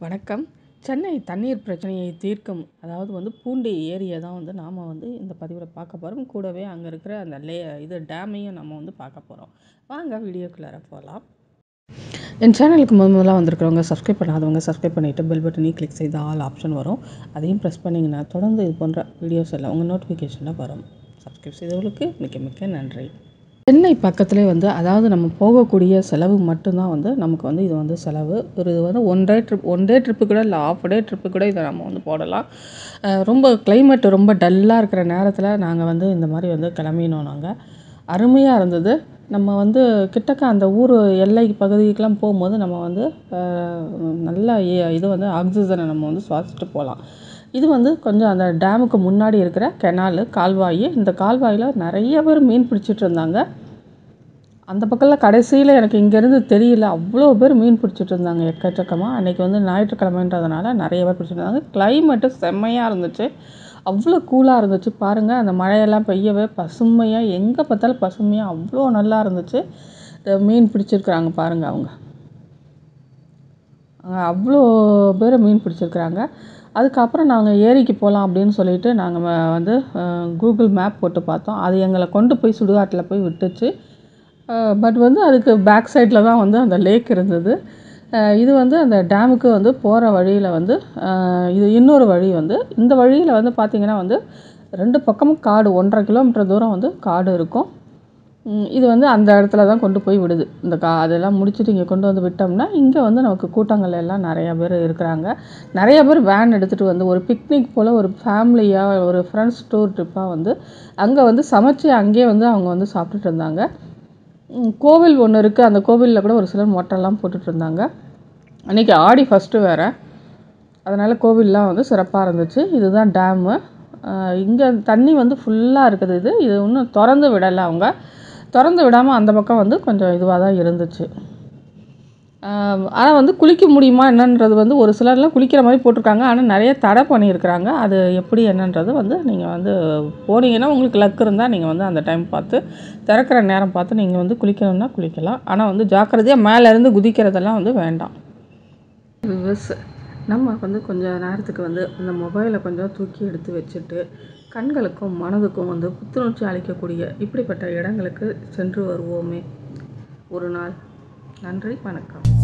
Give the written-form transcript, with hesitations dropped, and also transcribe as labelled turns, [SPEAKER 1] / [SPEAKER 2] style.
[SPEAKER 1] வணக்கம். சென்னை தண்ணீர் பிரச்சனையை தீர்க்கும் பூண்டி ஏரியா தான் நாம் இந்த பதிவில் பார்க்க போகிறோம். கூடவே அங்கே இருக்கிற அந்த டேமையும் நம்ம பார்க்க போகிறோம். வாங்க வீடியோக்குள்ளார போகலாம். என் சேனலுக்கு முதல்ல வந்திருக்கிறவங்க சப்ஸ்கிரைப் பண்ணாதவங்க சப்ஸ்கிரைப் பண்ணிவிட்டு பெல் பட்டனையும் கிளிக் செய்து ஆல் ஆப்ஷன் வரும். அதையும் ப்ரெஸ் பண்ணிங்கன்னா தொடர்ந்து இது போன்ற வீடியோஸ் எல்லாம் உங்கள் நோட்டிஃபிகேஷனில் வரும். சப்ஸ்கிரைப் செய்தவர்களுக்கு மிக்க மிக்க நன்றி. சென்னை பக்கத்திலே நம்ம போகக்கூடிய செலவு மட்டும்தான் நமக்கு இது செலவு. இது ஒன் டே ட்ரிப்பு கூட இல்லை, ஆஃப் டே ட்ரிப்பு கூட இதை நம்ம போடலாம். ரொம்ப கிளைமேட் ரொம்ப டல்லாக இருக்கிற நேரத்தில் நாங்கள் இந்த மாதிரி கிளம்பினோம். நாங்கள் அருமையாக இருந்தது. நம்ம கிட்டக்க அந்த ஊர் எல்லை பகுதிக்கெலாம் போகும்போது நம்ம நல்லா இது ஆக்சிஜனை நம்ம சுவாசிச்சுட்டு போகலாம். இது கொஞ்சம் அந்த டேமுக்கு முன்னாடி இருக்கிற கால்வாய். இந்த கால்வாயில் நிறைய பேர் மீன் பிடிச்சிட்டு இருந்தாங்க. அந்த பக்கத்தில் கடைசியில் எனக்கு இங்கேருந்து தெரியல, அவ்வளோ பேர் மீன் பிடிச்சிட்டு இருந்தாங்க எக்கச்சக்கமாக. அன்றைக்கி ஞாயிற்றுக்கிழமைன்றதுனால நிறைய பேர் பிடிச்சிட்டு இருந்தாங்க. கிளைமேட்டு செம்மையாக இருந்துச்சு, அவ்வளோ கூலாக இருந்துச்சு. பாருங்கள், அந்த மழையெல்லாம் பெய்யவே பசுமையாக, எங்கே பார்த்தாலும் பசுமையாக அவ்வளோ நல்லா இருந்துச்சு. மீன் பிடிச்சிருக்கிறாங்க பாருங்கள், அவங்க அவ்வளோ பேர் மீன் பிடிச்சிருக்கிறாங்க. அதுக்கப்புறம் நாங்கள் ஏரிக்கு போகலாம் அப்படின்னு சொல்லிட்டு நாங்கள் கூகுள் மேப் போட்டு பார்த்தோம். அது எங்களை கொண்டு போய் சுடுகாட்டில் போய் விட்டுச்சு. பட் அதுக்கு பேக் சைடில் தான் அந்த லேக் இருந்தது. இது அந்த டேமுக்கு போகிற வழியில் இது இன்னொரு வழி. இந்த வழியில் பார்த்திங்கன்னா ரெண்டு பக்கமும் காடு, 1.5 கிலோமீட்டர் தூரம் காடு இருக்கும். இது அந்த இடத்துல தான் கொண்டு போய் விடுது. அதெல்லாம் முடிச்சுட்டு இங்கே கொண்டு விட்டோம்னா இங்கே நமக்கு கூட்டங்கள் எல்லாம் நிறையா பேர் இருக்கிறாங்க. நிறைய பேர் வேன் எடுத்துகிட்டு ஒரு பிக்னிக் போல், ஒரு ஃபேமிலியாக, ஒரு ஃப்ரெண்ட்ஸ் டூர் ட்ரிப்பாக அங்கே சமைச்சு அங்கேயே அவங்க சாப்பிட்டுட்டு இருந்தாங்க. கோவில் ஒன்று இருக்குது, அந்த கோவிலில் கூட ஒரு சிலர் மொட்டைலாம் போட்டுட்டு இருந்தாங்க. அன்றைக்கி ஆடி ஃபஸ்ட்டு வேறு, அதனால் கோவில்லாம் சிறப்பாக இருந்துச்சு. இதுதான் டேமு. இங்கே தண்ணி ஃபுல்லாக இருக்குது. இது இன்னும் திறந்து விடலை. அவங்க திறந்து விடாமல் அந்த பக்கம் கொஞ்சம் இதுவாக தான் இருந்துச்சு. ஆனால் குளிக்க முடியுமா என்னன்றது ஒரு சிலர்லாம் குளிக்கிற மாதிரி போட்டிருக்காங்க. ஆனால் நிறைய தடை பண்ணியிருக்கிறாங்க. அது எப்படி என்னன்றது நீங்கள் போனீங்கன்னா உங்களுக்கு லக் இருந்தால் நீங்கள் அந்த டைம் பார்த்து, திறக்கிற நேரம் பார்த்து நீங்கள் குளிக்கணும்னா குளிக்கலாம். ஆனால் ஜாக்கிரதையாக மேலேருந்து குதிக்கிறதெல்லாம் வேண்டாம். நம்ம கொஞ்சம் நேரத்துக்கு அந்த மொபைலை கொஞ்சம் தூக்கி எடுத்து வச்சுட்டு கண்களுக்கும் மனதுக்கும் புத்துணர்ச்சி அளிக்கக்கூடிய இப்படிப்பட்ட இடங்களுக்கு சென்று வருவோமே ஒரு நாள். நன்றி, வணக்கம்.